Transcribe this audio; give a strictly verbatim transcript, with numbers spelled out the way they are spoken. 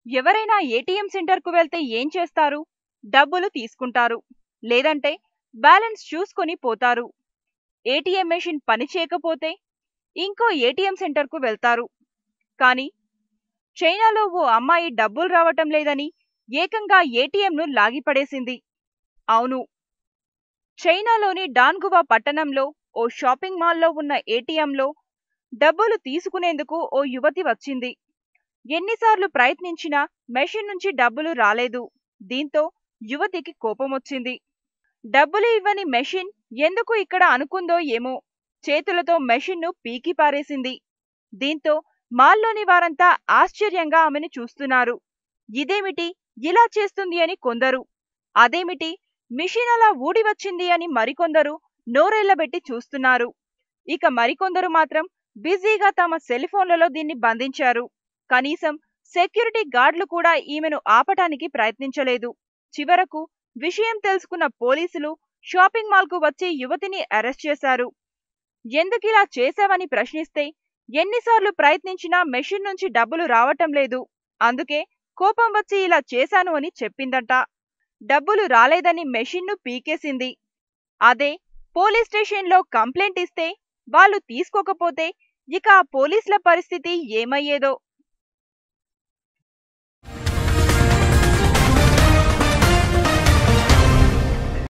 ఎవరైనా ఏటీఎం సెంటర్కు వెళ్తే ఏం చేస్తారు? డబ్బులు తీసుకుంటారు, లేదంటే బ్యాలెన్స్ చూసుకొని పోతారు. ఏటీఎం మెషిన్ పనిచేయకపోతే ఇంకో ఏటీఎం సెంటర్కు వెళ్తారు. కానీ చైనాలో ఓ అమ్మాయి డబ్బులు రావటం లేదని ఏకంగా ఏటీఎంను లాగిపడేసింది. అవును, చైనాలోని డాన్గువా పట్టణంలో ఓ షాపింగ్ మాల్లో ఉన్న ఏటీఎంలో డబ్బులు తీసుకునేందుకు ఓ యువతి వచ్చింది. ఎన్నిసార్లు ప్రయత్నించినా మెషిన్ నుంచి డబ్బులు రాలేదు. దీంతో యువతికి కోపమొచ్చింది. డబ్బులు ఇవ్వని మెషిన్ ఎందుకు ఇక్కడ అనుకుందో ఏమో, చేతులతో మెషిన్ను పీకి పారేసింది. దీంతో మాల్లోని వారంతా ఆశ్చర్యంగా ఆమెను చూస్తున్నారు. ఇదేమిటి ఇలా చేస్తుంది అని కొందరు, అదేమిటి మిషన్ అలా ఊడి వచ్చింది అని మరికొందరు నోరెళ్లబెట్టి చూస్తున్నారు. ఇక మరికొందరు మాత్రం బిజీగా తమ సెల్ ఫోన్లలో దీన్ని బంధించారు. కనీసం సెక్యూరిటీ గార్డులు కూడా ఈమెను ఆపటానికి ప్రయత్నించలేదు. చివరకు విషయం తెలుసుకున్న పోలీసులు షాపింగ్ మాల్కు వచ్చి యువతిని అరెస్ట్ చేశారు. ఎందుకిలా చేశావని ప్రశ్నిస్తే, ఎన్నిసార్లు ప్రయత్నించినా మెషిన్ నుంచి డబ్బులు రావటం లేదు, అందుకే కోపం వచ్చి ఇలా చేశాను అని చెప్పిందట. డబ్బులు రాలేదని మెషిన్ను పీకేసింది. అదే పోలీస్ స్టేషన్లో కంప్లైంట్ ఇస్తే వాళ్ళు తీసుకోకపోతే ఇక ఆ పోలీసుల పరిస్థితి ఏమయ్యేదో.